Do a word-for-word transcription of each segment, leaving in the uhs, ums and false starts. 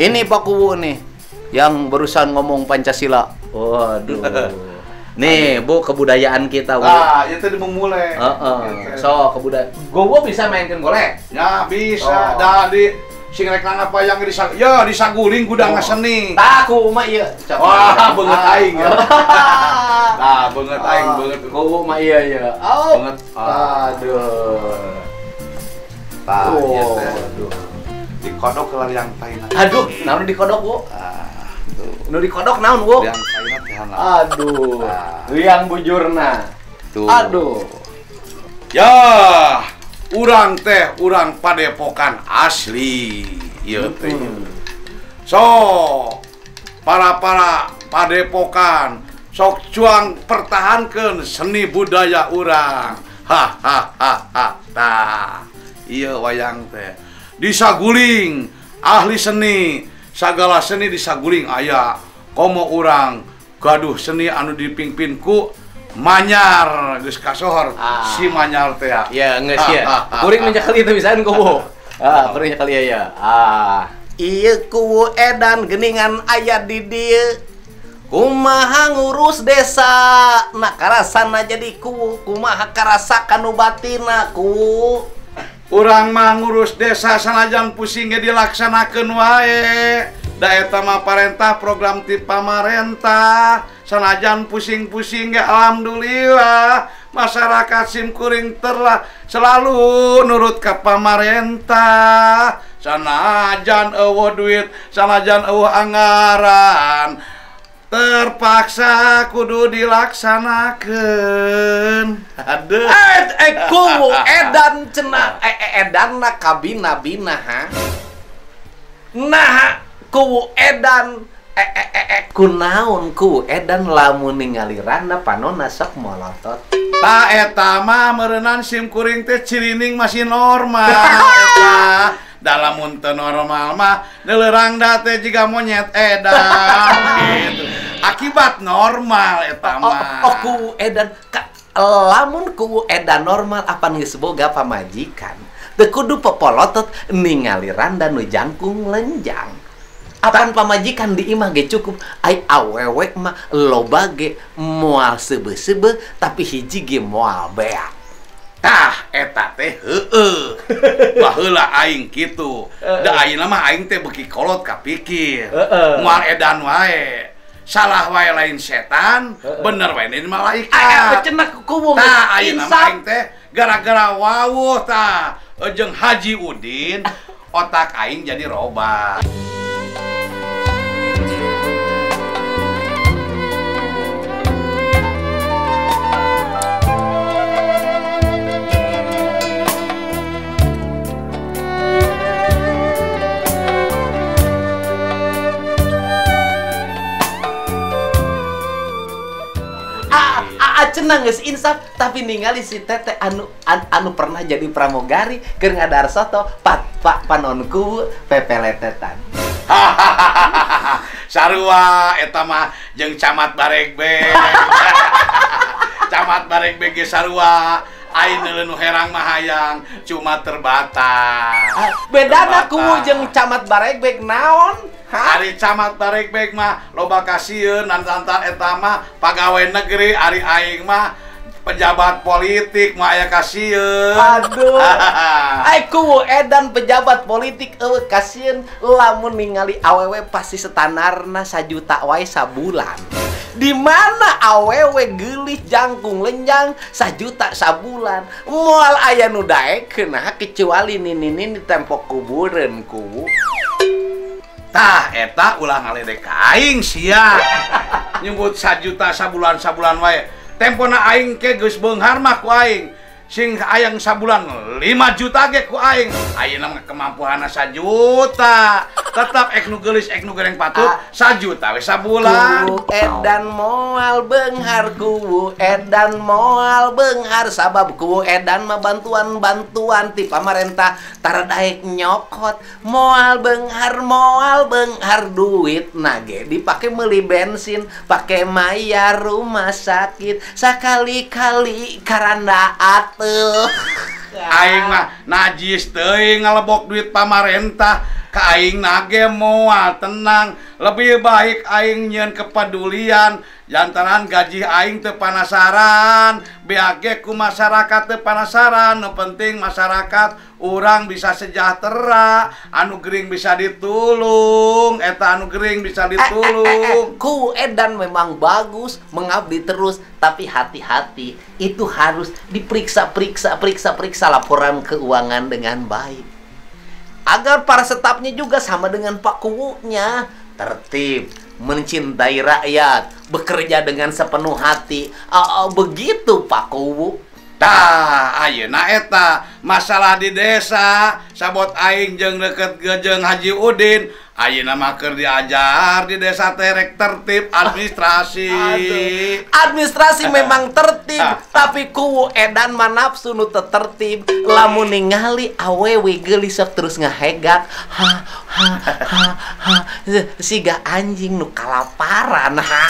Ini Pak Kuwu nih yang barusan ngomong Pancasila. Waduh. Nih, Bu, kebudayaan kita, Bu. Ah, itu dimulai. Heeh. So, kebudayaan. Gowo bisa mainkan golek? Ya, bisa. Oh. Da di sing rek apa yang disag ya disaguling gudang Oh. seni. Tah, ku mah ieu. Wah, beungeut aing ya. Nah, beungeut aing, beungeut. Gowo mah iya iya. Oh. Beungeut. Aduh. Tah, Oh, ieu teh. aduh. Dikodok ke yang taina. Aduh, naon dikodok, Bu? Ah, tuh. Nu dikodok naon, Bu? Yang taina teh hana. Aduh. Ah. Yang bujurna. Tuh. Aduh. Ya, urang teh urang Padepokan asli. Ieu teh. Hmm. So, para-para Padepokan sok cuang pertahankan seni budaya urang. Hahaha. Tah. Ieu wayang teh. Disaguling ahli seni, sagala seni disaguling aya. Komo urang gaduh seni anu dipimpin ku Manyar geus kasohor Ah. si Manyar teh. Ya, geus ya. Kuring mencakali itu bisaan Gowo. Ah, kuring mencakali ya. Ah. Ieu Kuwu edan geningan aya di dieu. Kumaha ngurus desa, nah karasana jadi Kuwu, kumaha karasa kanu batina Kuwu. Urang mah ngurus desa sanajan pusing ge dilaksanakeun wae. Da eta mah parentah program ti pamarentah. Sanajan pusing-pusing ge alhamdulillah masyarakat simkuring terlah selalu nurut ka pamarentah. Sanajan eueuh duit, sanajan eueuh anggaran, terpaksa kudu dilaksanakeun. Aduh. Eh, eh Kuwu edan cenah, eh eh, edan na kabina bina ha. Nah, Kuwu edan eh eh eh, eh kunaon Kuwu edan lamun ningali randa panonna sok molotot. Ta eta mah meureunnan simkuring teh cirining masih normal eta. Dalam teu normal mah neuleurang da teh jiga monyet edan gitu. Akibat normal eta Oh, mah. oh Kuwu edan ka, lamun Kuwu edan normal apa geus boga pamajikan. Teu kudu popolotot ningali randa nu jangkung lenjang. Apan pamajikan di imah ge cukup ai awewe mah loba ge moal sebe-sebe tapi hiji ge moal beak. Tah eta teh heueuh. Baheula aing kitu. Da ayeuna mah aing teh beuki kolot kapikir. Heeh. Moal edan wae. Salah wae lain setan, bener wae lain malaikat. Ah, cenah Kuwu Tah ayeuna mah insaf. aing teh gara-gara wawuh tah jeung Haji Udin otak aing jadi robah. Cenah geus insaf tapi ningali si Tete anu an, anu pernah jadi pramugari keur ngadarsoto pat pak panon Kuwu pepeletetan. Sarua eta mah jeung Camat Baregbeg. Camat Baregbeg ge sarua aing nu herang mah hayang cuma terbatas. Ah, bedana Kuwu jeung Camat Baregbeg naon? Ari Camat Baregbeg mah loba kasieun nantan eta mah pagawe negeri, ari aing mah pejabat politik mah aya kasieun. Aduh. Ai Kuwu edan pejabat politik eueuh kasieun lamun ningali awewe pasti standarna sajuta wae sabulan. Di mana awewe geulih jangkung lenjang sajuta sabulan. Moal aya nu daekeun nah kecuali nini-nini tempo kubureun Kuwu. Tah eta ulah ngaledek ka aing sia. Nyebut sajuta sabulan-sabulan wae. Tempona aing ke geus beunghar mah ku aing. Sing hayang sabulan lima juta ge ku aing. Ayeuna mah kemampuanna sajuta. Tetap ek nu geulis ek nu goreng patut sajuta we sabulan. Kuwu edan moal beunghar, Kuwu edan moal beunghar sabab Kuwu edan mah bantuan-bantuan ti pamarentah tara daek nyokot. Moal beunghar moal beunghar duit nage dipake meuli bensin, pake mayar rumah sakit, sakali-kali karanda atuh. Aing mah najis teuing ngalebok duit pamarentah ka aing nage moal tenang. Lebih baik aing nyieun kepedulian jantaran gaji aing teu panasaran, beage ku masyarakat teu panasaran. Nu penting masyarakat urang bisa sejahtera, anu gering bisa ditulung, eta anu gering bisa ditulung. Eh, eh, eh, ku edan memang bagus, mengabdi terus, tapi hati-hati, itu harus diperiksa-periksa, periksa-periksa laporan keuangan dengan baik. Agar para stafnya juga sama dengan Pak Kuwunya, tertib, mencintai rakyat, bekerja dengan sepenuh hati. Uh, uh, begitu Pak Kuwu. Tah, ayeuna eta masalah di desa sabot aing jeung deket jeung Haji Udin. Ayeuna mah keur diajar di desa teh rek tertib administrasi. Aduh. Administrasi memang tertib, tapi Kuwu edan mah nafsu nu teu tertib. Lamun ningali awewe geulis sok terus ngahegat. Ha ha ha ha. Siga anjing nu kalaparan. Ha.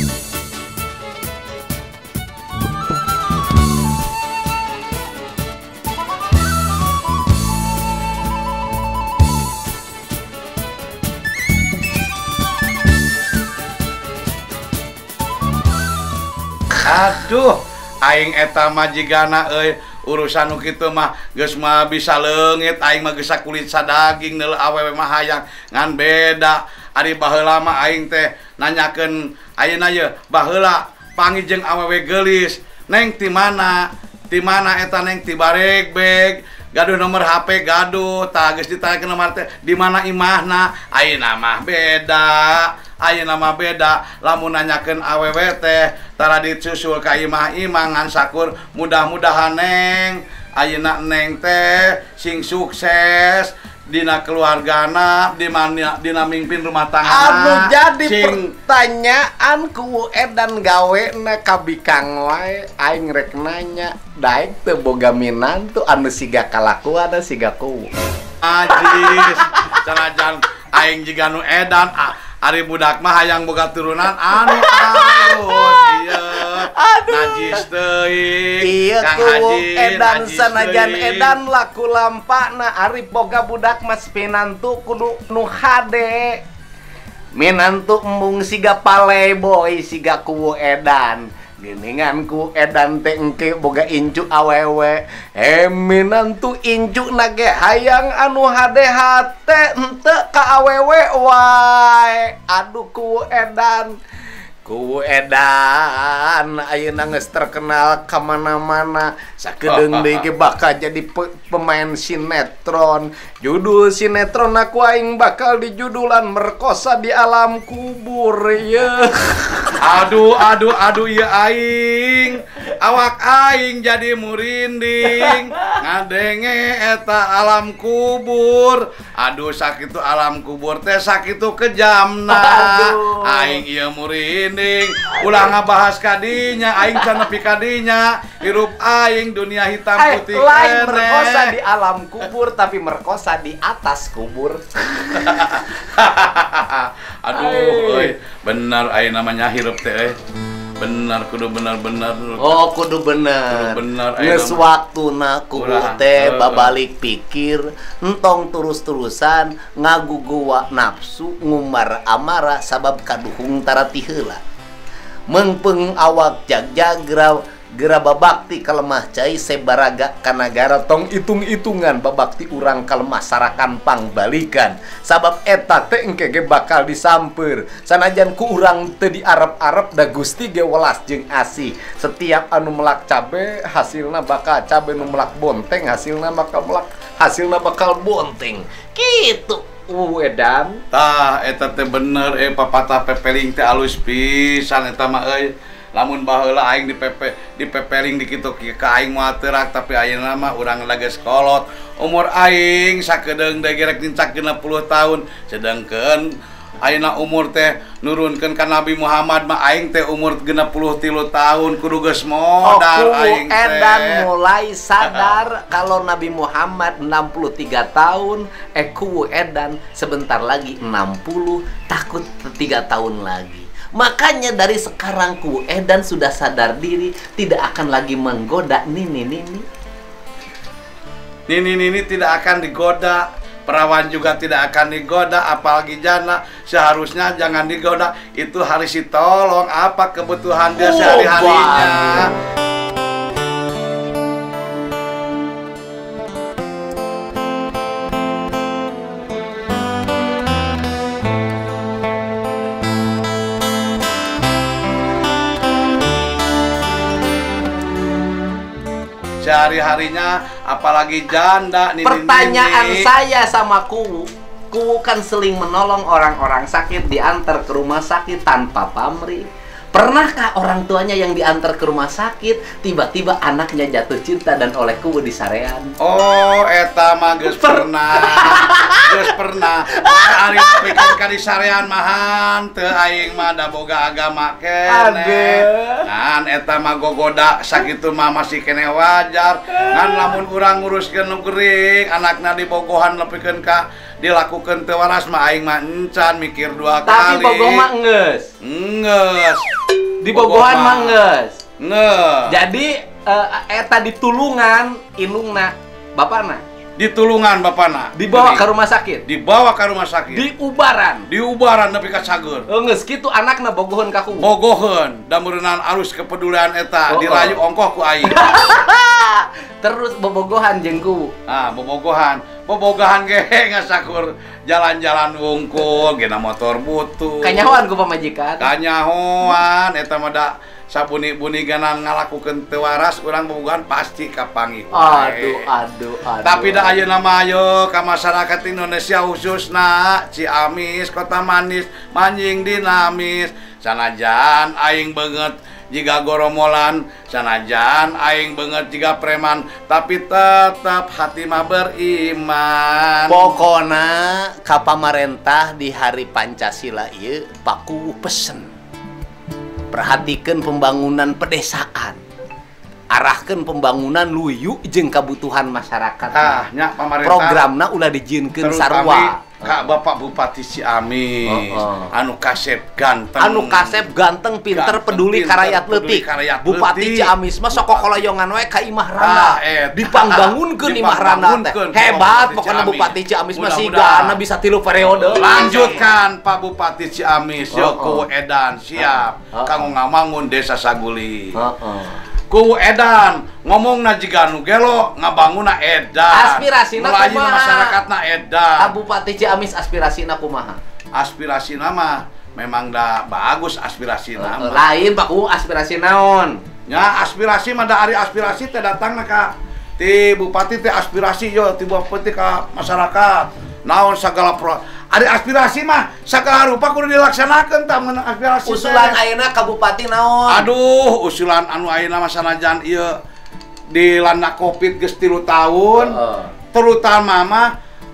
Aduh, aing eta majigana euy, urusan nu kitu mah geus mah bisa leungit, aing mah geus kulit sadaging neul awewe mah hayang ngan beda. Ari baheula mah aing teh nanyakeun ayeuna ye, baheula panggil jeung awewe geulis, "Neng ti mana? Ti mana eta Neng?" "Ti Baregbeg." "Gaduh nomor H P gaduh." Tah geus ditanyakeun nomor teh, "Di mana imahna?" Ayeuna mah beda. Ayeuna mah beda, lamun nanyakeun awewe teh tara disusul ka imah-imah ngan sakur mudah-mudahan Neng ayeuna Neng teh sing sukses dina keluargana, di mana dina mimpin rumah tangga. Anu jadi sing... pertanyaan ku edan gawe na kabikang wae aing rek nanya, daek teu boga minantu anu siga kalakuan siga kuwu. Ajis, sanajan aing jiga nu edan ah. Ari budak mah hayang boga turunan anu alus ieu. Najis teuing. Iya ku edan sanajan edan laku lampana ari boga budak mas pinantu kudu nu hade. Minantu embung siga playboy siga kuwu edan. Geningan ku edan teh engke boga incu awewe. Eh minantu incu nage hayang anu hade hate henteu ka awewe wae. Aduh ku edan. Ku edan ayeuna geus terkenal ka mana-mana. Sakedeung deui ge bakal jadi pe pemain sinetron. Judul sinetron aku aing bakal dijudulan Merkosa di Alam Kubur ya. Aduh aduh aduh ieu aing. Awak aing jadi murinding. Ngadenge eta Alam Kubur. Aduh sakitu Alam Kubur teh sakitu kejamna. Aing ieu murinding. Ulah ngabahas kadinya, aing can nepi kadinya. Hirup aing dunia hitam putih kene. Lain merkosa di alam kubur, tapi merkosa di atas kubur. Aduh, euy, bener aing namanya hirup teh euy. Bener kudu bener-bener. Oh, kudu bener. Kudu bener. Geus waktuna kudu teh babalik pikir, entong terus-terusan ngaguguwa nafsu, ngumar amarah sabab kaduhung tarati heula. Mengpeng awak jag-jagra gera babakti kalemah cai sebaraga kanagara tong itung-itungan babakti urang kalemah sarakan pangbalikan sabab eta teh engke ge bakal disamper sanajan ku urang teu diarep-arep da Gusti ge welas jeung asih. Setiap anu melak cabe hasilna bakal cabe, nu melak bonteng hasilna bakal melak hasilna bakal bonteng kitu. Uh edan tah eta teh bener eh papatah pepeling teh alus pisan eta mah euy. Lamun baheula aing dipepe dipepeling di kitu ka aing moal teurak, tapi ayeuna mah urang geus kolot. Umur aing sakedeung deui rek nincak genep puluh tahun, sedengkeun ayeuna umur teh nurunkeun ka Nabi Muhammad mah aing teh umur genep puluh tilu tahun kudu geus modal aing teh. Edan mulai sadar kalau Nabi Muhammad enam puluh tiga tahun, eh ku edan sebentar lagi enam puluh, takut tiga tahun lagi. Makanya dari sekarang ku edan sudah sadar diri, tidak akan lagi menggoda nini-nini. Nini Nini tidak akan digoda, perawan juga tidak akan digoda, apalagi janda seharusnya jangan digoda. Itu harus ditolong apa kebutuhan dia Oh, sehari-harinya. Sehari-harinya apalagi janda. Nini, Pertanyaan Nini. saya sama Kuwu, Kuwu kan seling menolong orang-orang sakit diantar ke rumah sakit tanpa pamrih. Pernahkah orang tuanya yang diantar ke rumah sakit tiba-tiba anaknya jatuh cinta dan oleh Kuwu disarean? Oh, eta mah geus pernah. Geus pernah. Ari bikin ka disarean mahan teu aing mah da boga agama keneh. Ngan eta mah gogoda sakitu mah masih kene wajar. Ngan lamun urang nguruskeun nu geuring, anakna dibogohan nepikeun ka dilakukeun teu waras mah aing mah encan mikir dua Tapi kali. bogoh mah enggeus. Enggeus. Di bogohan mah enggeus. Ngeus. Jadi eh, eta ditulungan indungna bapakna Ditulungan bapana. dibawa ke rumah sakit, Dibawa ke rumah sakit. diubaran. Diubaran nepi ka cager. Enggeus kitu anakna bogohan ka Kuwu. Bogoheun da meureunaan arus kepedulian eta Oh, dirayu oh. ongkoh ku aing. Terus bobogohan jeung Kuwu. Ah, bobogohan. Bobogahan ge ngasakur jalan-jalan wungkul gena motor butuh. Kanyahoan ku pamajikan. Kanyahoan eta mah da sabuni-buni ganan ngalakukeun teu waras urang bobogohan pasti kapanggih Aduh, aduh, aduh. Tapi da ayeuna mah ayo ka masyarakat Indonesia khususna Ciamis, Kota Manis, manjing dinamis. Sanajan aing beungeut jiga goromolan, sanajan aing beungeut jiga preman, tapi tetap hati mah beriman. Pokona ka pamarentah di hari Pancasila ieu Pak Kuwu pesen. Perhatikan pembangunan pedesaan. Arahkan pembangunan luyu jeung kebutuhan masyarakat. Ah, nya pamarentah. Programna ulah dijieunkeun terus sarua. kami Kak Bapak Bupati Ciamis, Oh, oh. anu kasep ganteng, Anu kasep ganteng pinter Ganteng, peduli pinter, karayat peduli leutik. karayat Bupati leutik. Ciamis mah soko koloyongan we ka Imah Randa. Ah, eta. Dipangbangunkeun Imah Randa teh. Dipangbangunkeun Hebat Bupati pokona Ciamis. Bupati Ciamis mah Mudah-mudahan. sigana bisa tilu periode. Lanjutkan Pak Bupati Ciamis, Oh, yo oh. Kuwu Edan siap Oh, oh. kanggo ngamangun Desa Saguli. Heeh. Kuwu Edan ngomongna jiga nu gelo ngabangunna Edan. Aspirasina Melayani kumaha? masyarakatna Edan. Ka Bupati Ciamis aspirasina kumaha? Aspirasina mah memang dah bagus aspirasina mah. Lain Pak Kuwu aspirasi naon? Ya aspirasi mah da ari aspirasi teh datangna ka ti bupati teh aspirasi yo ti bupati ka masyarakat. Naon sagala pro ari aspirasi mah sagala rupa kudu dilaksanakeun tah mun aspirasi. Usulan teh. ayeuna ka bupati naon? Aduh, usulan anu ayeuna mah sanajan ieu dilanda Covid geus tilu tahun. Heeh. Terutama mah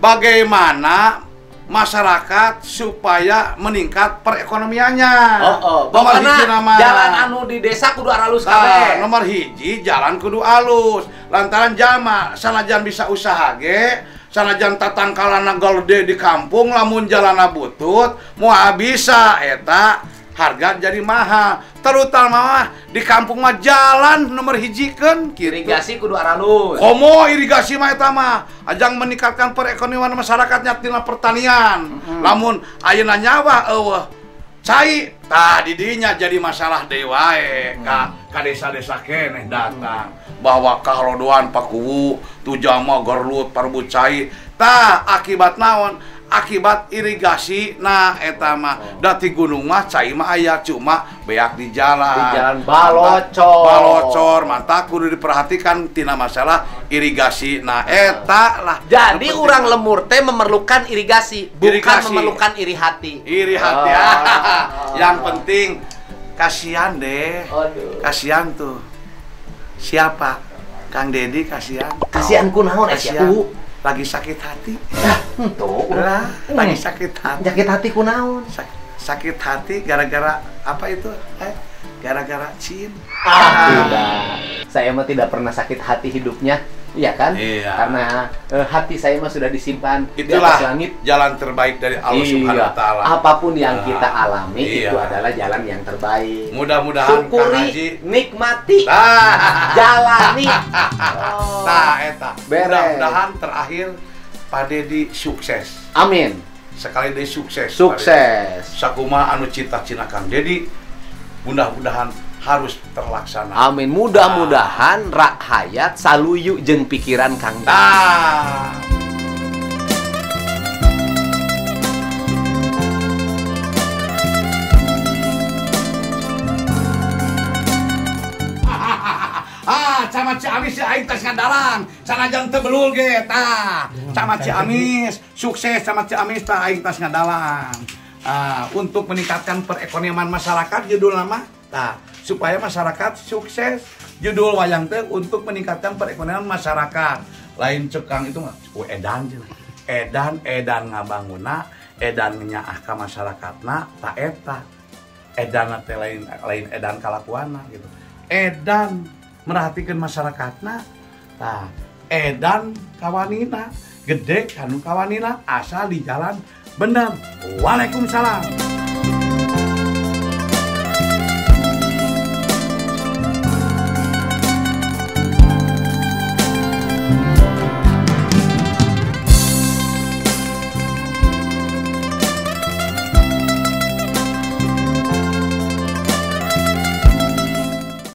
bagaimana masyarakat supaya meningkat perekonomiannya. Oh, oh. Nomor Pokona hiji nama jalan anu di desa kudu aralus Nah, kabeh. nomor hiji jalan kudu alus. Lantaran jama sanajan bisa usaha ge, sanajan tatangkalana gede di kampung lamun jalanna butut, moal bisa eta harga jadi mahal. Terutama mah di kampung mah jalan nomor hijikeun kitu. Irigasi kudu aralus. Komo irigasi mah eta mah ajang meningkatkan perekonomian masyarakatnya tina pertanian. Mm-hmm. Lamun ayeuna nyawa eueuh cai tah di dinya jadi masalah deui wae ka ka desa-desa keneh datang bahwa kahalodoan Pak Kuwu tujama gerlut parbu cai tah akibat naon akibat irigasi nah eta mah Oh. da ti gunung mah cai mah aya cuma beak di jalan Di jalan balocor. balocor mantap kudu diperhatikan tina masalah irigasi nah eta lah Jadi nu penting. orang lemur teh memerlukan irigasi, bukan Irigasi. memerlukan iri hati. iri hati Oh. yang penting kasihan deh Aduh. kasihan tuh siapa Kang Dedi kasihan Kasihan kunaon eh kasihan Kuwu? lagi sakit hati Dah, henteu. lah Hmm. lagi sakit hati Sakit hati kunaon? Sak- sakit hati gara-gara apa itu eh gara-gara cinta Ah, tidak. Saya mah tidak pernah sakit hati hidupnya. Iya kan? Iya. Karena eh, hati saya mah sudah disimpan di Itulah atas langit. jalan terbaik dari Allah Iya. Subhanahu wa taala. Apapun yang Nah, kita alami iya. itu adalah jalan yang terbaik. Mudah-mudahan Kang Syukuri, Haji nikmati, tah jalani. Oh. tah eta. Beres. Mudah-mudahan terakhir Pak Dedi sukses. Amin. Sekali deui sukses. Pak Dedi. Sukses. Sakumaha anu cita-cina Kang Dedi mudah-mudahan harus terlaksana. Amin. Mudah-mudahan rak hayat saluyu jeung pikiran Kang Dedi. Nah. Ah, camat Ciamis si aing tes ngadalang, sanajan teu belul ge tah. Camat Ciamis, sukses camat Ciamis tah aing tes ngadalang. Ah, untuk meningkatkan perekonomian masyarakat judul nama tah, supaya masyarakat sukses. Judul wayang teh untuk meningkatkan perekonomian masyarakat. Lain cekang itu mah oh, edan cenah. Edan edan ngabanguna, edan nyaah ka masyarakatna ta eta. Edan teh lain lain edan kalakuana gitu. Edan merhatikan masyarakatna, nah, edan kawanina, gede kanu kawanina, asal di jalan bener. Waalaikumsalam.